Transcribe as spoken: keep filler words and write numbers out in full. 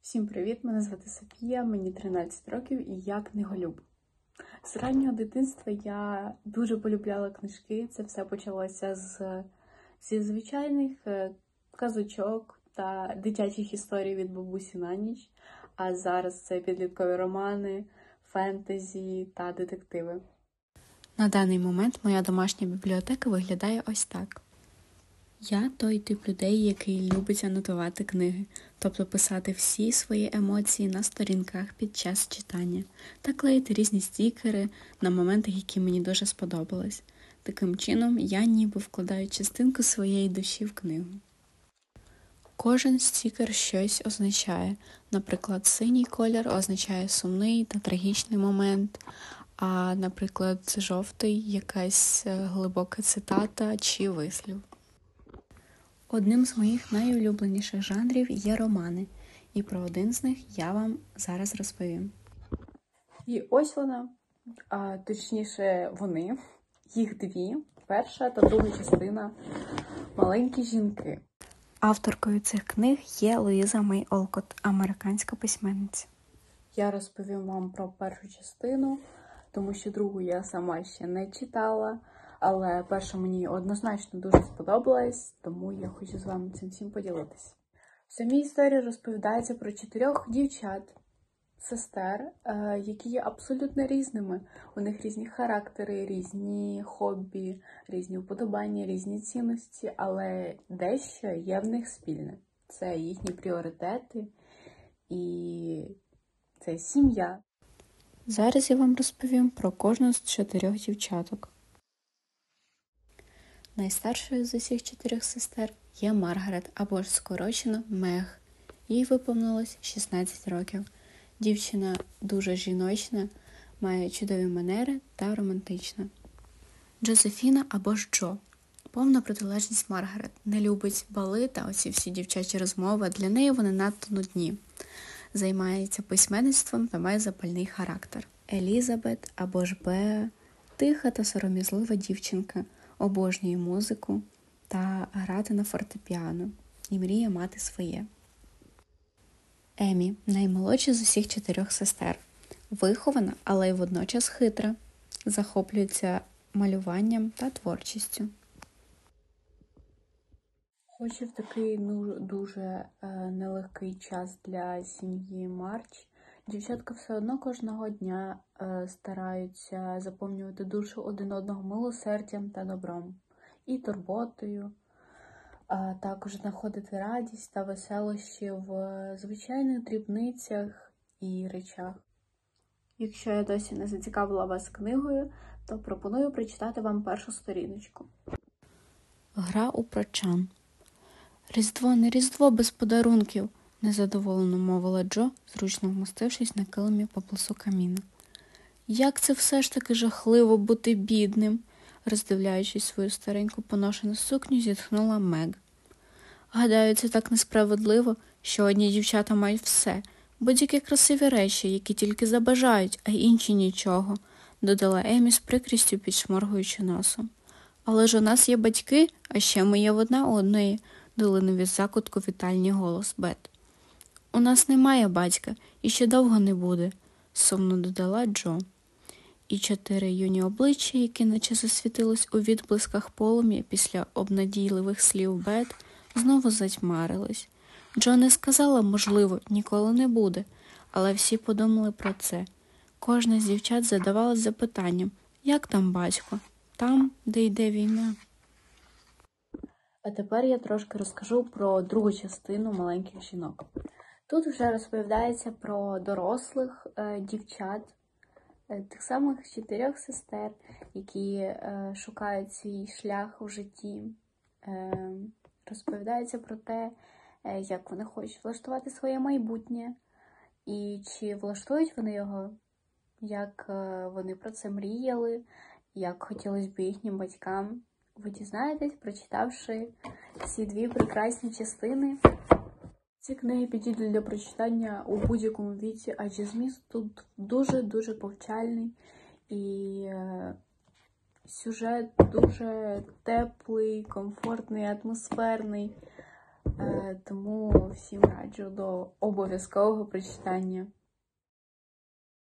Всім привіт! Мене звати Софія, мені тринадцять років і я книголюб. З раннього дитинства я дуже полюбляла книжки. Це все почалося з, зі звичайних казочок та дитячих історій від бабусі на ніч. А зараз це підліткові романи, фентезі та детективи. На даний момент моя домашня бібліотека виглядає ось так. Я той тип людей, який любить анотувати книги, тобто писати всі свої емоції на сторінках під час читання та клеїти різні стікери на моменти, які мені дуже сподобались. Таким чином, я ніби вкладаю частинку своєї душі в книгу. Кожен стікер щось означає. Наприклад, синій колір означає сумний та трагічний момент, а, наприклад, жовтий – якась глибока цитата чи вислів. Одним з моїх найулюбленіших жанрів є романи, і про один з них я вам зараз розповім. І ось вона, а точніше вони, їх дві, перша та друга частина «Маленькі жінки». Авторкою цих книг є Луїза Мей Олкот, американська письменниця. Я розповім вам про першу частину, тому що другу я сама ще не читала, але перша мені однозначно дуже сподобалась, тому я хочу з вами цим всім поділитися. В самій історії розповідається про чотирьох дівчат, сестер, які є абсолютно різними. У них різні характери, різні хобі, різні вподобання, різні цінності, але дещо є в них спільне. Це їхні пріоритети і це сім'я. Зараз я вам розповім про кожну з чотирьох дівчаток. Найстаршою з усіх чотирьох сестер є Маргарет, або ж скорочено Мег. Їй виповнилось шістнадцять років. Дівчина дуже жіночна, має чудові манери та романтична. Джозефіна, або ж Джо. Повна протилежність Маргарет. Не любить бали та оці всі дівчачі розмови, для неї вони надто нудні. Займається письменництвом та має запальний характер. Елізабет, або ж Беа. Тиха та сором'язлива дівчинка. Обожнює музику та грати на фортепіано і мріє мати своє. Емі – наймолодша з усіх чотирьох сестер. Вихована, але й водночас хитра. Захоплюється малюванням та творчістю. Хоч і в такий ну, дуже е, нелегкий час для сім'ї Марч, дівчатка все одно кожного дня е, стараються заповнювати душу один одного милосердям та добром і турботою, а також знаходити радість та веселощі в звичайних дрібницях і речах. Якщо я досі не зацікавила вас книгою, то пропоную прочитати вам першу сторіночку. Гра у прочан. «Різдво, не Різдво без подарунків», – незадоволено мовила Джо, зручно вмостившись на килимі поблизу каміна. «Як це все ж таки жахливо бути бідним», – роздивляючись свою стареньку поношену сукню, зітхнула Мег. «Гадаю, це так несправедливо, що одні дівчата мають все, будь-які красиві речі, які тільки забажають, а інші нічого», – додала Емі з прикрістю, підшморгуючи носом. «Але ж у нас є батьки, а ще ми є одна одної», – долинув із закутку вітальні голос Бет. «У нас немає батька і ще довго не буде», – сумно додала Джо. І чотири юні обличчя, які наче засвітились у відблисках полум'я після обнадійливих слів Бет, знову затьмарились. Джо не сказала, можливо, ніколи не буде, але всі подумали про це. Кожна з дівчат задавалась запитанням, як там батько? Там, де йде війна. А тепер я трошки розкажу про другу частину «Маленьких жінок». Тут вже розповідається про дорослих е, дівчат, е, тих самих чотирьох сестер, які е, шукають свій шлях у житті. Е, розповідається про те, е, як вони хочуть влаштувати своє майбутнє, і чи влаштують вони його, як е, вони про це мріяли, як хотілося б їхнім батькам. Ви дізнаєтесь, прочитавши ці дві прекрасні частини. Ці книги підійдуть для прочитання у будь-якому віці, адже зміст тут дуже-дуже повчальний і е, сюжет дуже теплий, комфортний, атмосферний. Е, Тому всім раджу до обов'язкового прочитання.